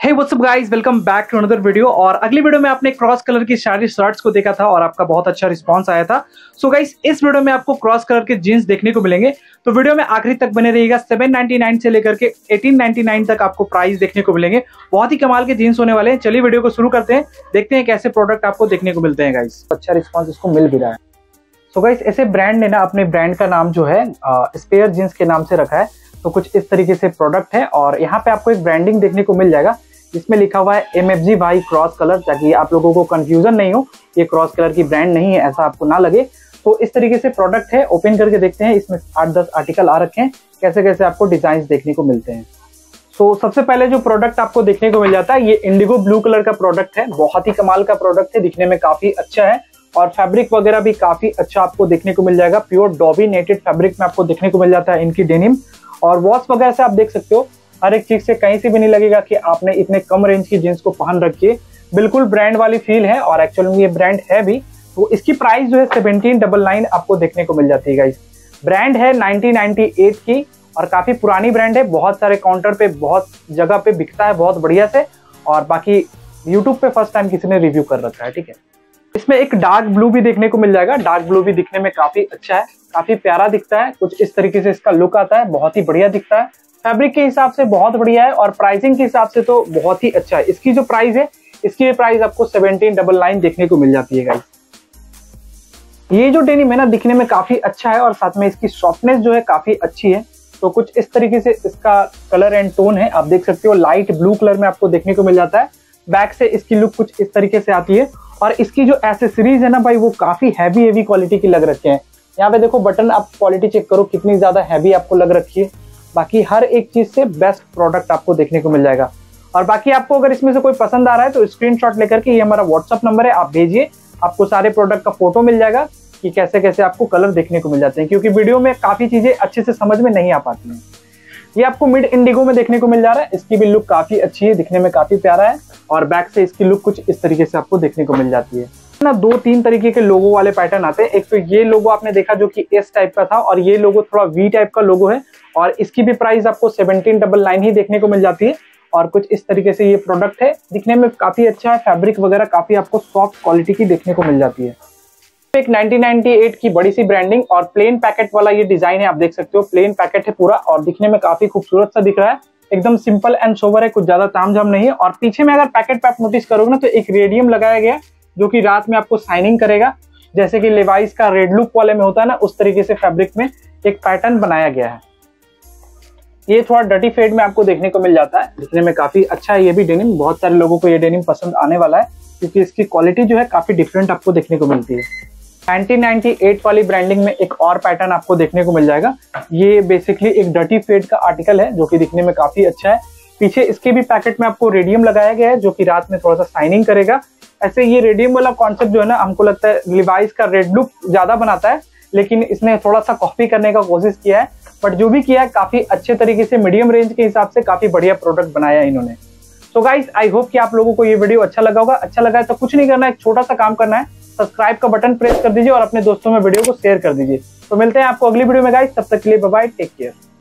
Hey what's up guys, welcome back to another video. और अगली video में आपने क्रॉस कलर की सारी शर्ट्स को देखा था और आपका बहुत अच्छा रिस्पांस आया था। सो गाइस, इस वीडियो में आपको क्रॉस कलर के जीन्स देखने को मिलेंगे, तो वीडियो में आखिरी तक बने रहिएगा। 799 से लेकर के 1899 तक आपको प्राइस देखने को मिलेंगे। बहुत ही कमाल के जीन्स होने वाले हैं। चलिए वीडियो को शुरू करते हैं, देखते हैं कैसे प्रोडक्ट आपको देखने को मिलते हैं। गाइस, अच्छा रिस्पॉन्स इसको मिल भी रहा है। सो गाइस, ऐसे ब्रांड ने ना अपने ब्रांड का नाम जो है स्पेयर जीन्स के नाम से रखा है। तो कुछ इस तरीके से प्रोडक्ट है और यहाँ पे आपको एक ब्रांडिंग देखने को मिल जाएगा जिसमें लिखा हुआ है MFG भाई क्रॉस कलर, ताकि आप लोगों को कंफ्यूजन नहीं हो, ये क्रॉस कलर की ब्रांड नहीं है, ऐसा आपको ना लगे। तो इस तरीके से प्रोडक्ट है, ओपन करके देखते हैं। इसमें 8-10 आर्टिकल आ रखे हैं, कैसे कैसे आपको डिजाइन देखने को मिलते हैं। तो सबसे पहले जो प्रोडक्ट आपको देखने को मिल जाता है, ये इंडिगो ब्लू कलर का प्रोडक्ट है। बहुत ही कमाल का प्रोडक्ट है, दिखने में काफी अच्छा है और फैब्रिक वगैरह भी काफी अच्छा आपको देखने को मिल जाएगा। प्योर डॉबी नेटेड फैब्रिक में आपको देखने को मिल जाता है इनकी डेनिम। और वॉश वगैरह से आप देख सकते हो, हर एक चीज से कहीं से भी नहीं लगेगा कि आपने इतने कम रेंज की जींस को पहन रखी है। बिल्कुल ब्रांड वाली फील है और एक्चुअली में ये ब्रांड है भी। तो इसकी प्राइस जो है 1799 आपको देखने को मिल जाती है। गाइस, ब्रांड है 1998 की और काफी पुरानी ब्रांड है। बहुत सारे काउंटर पे, बहुत जगह पे बिकता है बहुत बढ़िया से। और बाकी यूट्यूब पे फर्स्ट टाइम किसी ने रिव्यू कर रखा है, ठीक है। इसमें एक डार्क ब्लू भी देखने को मिल जाएगा। डार्क ब्लू भी दिखने में काफी अच्छा है, काफी प्यारा दिखता है। कुछ इस तरीके से इसका लुक आता है, बहुत ही बढ़िया दिखता है। फैब्रिक के हिसाब से बहुत बढ़िया है और प्राइसिंग के हिसाब से तो बहुत ही अच्छा है। इसकी जो प्राइस है, इसकी प्राइस आपको 1799 देखने को मिल जाती है। गाइस, ये जो डेनिम है ना, दिखने में काफी अच्छा है और साथ में इसकी सॉफ्टनेस जो है काफी अच्छी है। तो कुछ इस तरीके से इसका कलर एंड टोन है, आप देख सकते हो लाइट ब्लू कलर में आपको देखने को मिल जाता है। बैक से इसकी लुक कुछ इस तरीके से आती है और इसकी जो एसेसरीज है ना भाई, वो काफी हैवी क्वालिटी की लग रखे हैं। यहाँ पे देखो बटन, आप क्वालिटी चेक करो कितनी ज्यादा हैवी आपको लग रखी है। बाकी हर एक चीज से बेस्ट प्रोडक्ट आपको देखने को मिल जाएगा। और बाकी आपको अगर इसमें से कोई पसंद आ रहा है तो स्क्रीनशॉट लेकर के, ये हमारा व्हाट्सअप नंबर है, आप भेजिए। आपको सारे प्रोडक्ट का फोटो मिल जाएगा कि कैसे कैसे आपको कलर देखने को मिल जाते हैं, क्योंकि वीडियो में काफी चीजें अच्छे से समझ में नहीं आ पाती हैं। ये आपको मिड इंडिगो में देखने को मिल जा रहा है। इसकी भी लुक काफी अच्छी है, दिखने में काफी प्यारा है। और बैक से इसकी लुक कुछ इस तरीके से आपको देखने को मिल जाती है ना। 2-3 तरीके के लोगो वाले पैटर्न आते हैं। एक तो ये लोगो आपने देखा जो कि S टाइप का था, और ये लोगो थोड़ा V टाइप का लोगो है और इसकी भी प्राइस आपको 1799 ही देखने को मिल जाती है। और कुछ इस तरीके से ये प्रोडक्ट है, दिखने में काफी अच्छा है। फैब्रिक वगैरह काफी आपको सॉफ्ट क्वालिटी की देखने को मिल जाती है। एक 1998 की बड़ी सी ब्रांडिंग और प्लेन पैकेट वाला ये डिजाइन है, आप देख सकते हो। प्लेन पैकेट है पूरा और दिखने में काफी खूबसूरत सा दिख रहा है। एकदम सिंपल एंड सोबर है, कुछ ज्यादा तामझाम नहीं है। और पीछे में अगर पैकेट पे आप नोटिस करोगे ना, तो एक रेडियम लगाया गया जो कि रात में आपको शाइनिंग करेगा। जैसे कि लेवाइस का रेड लुक वाले में होता है ना, उस तरीके से फैब्रिक में एक पैटर्न बनाया गया है। ये थोड़ा डर्टी फेड में आपको देखने को मिल जाता है, दिखने में काफी अच्छा है। ये भी डेनिम, बहुत सारे लोगों को ये डेनिम पसंद आने वाला है क्योंकि इसकी क्वालिटी जो है काफी डिफरेंट आपको देखने को मिलती है। 1998 वाली ब्रांडिंग में एक और पैटर्न आपको देखने को मिल जाएगा। ये बेसिकली एक डर्टी फेड का आर्टिकल है जो कि दिखने में काफी अच्छा है। पीछे इसके भी पैकेट में आपको रेडियम लगाया गया है जो कि रात में थोड़ा सा शाइनिंग करेगा। ऐसे ये रेडियम वाला कॉन्सेप्ट जो है ना, हमको लगता है लिवाइस का रेड लुक ज्यादा बनाता है, लेकिन इसने थोड़ा सा कॉपी करने का कोशिश किया है। बट जो भी किया है काफी अच्छे तरीके से, मीडियम रेंज के हिसाब से काफी बढ़िया प्रोडक्ट बनाया है इन्होंने। सो गाइस, आई होप कि आप लोगों को ये वीडियो अच्छा लगा होगा। अच्छा लगा है तो कुछ नहीं करना है, एक छोटा सा काम करना है, सब्सक्राइब का बटन प्रेस कर दीजिए और अपने दोस्तों में वीडियो को शेयर कर दीजिए। तो मिलते हैं आपको अगली वीडियो में गाइस, तब तक के लिए बाय बाय, टेक केयर।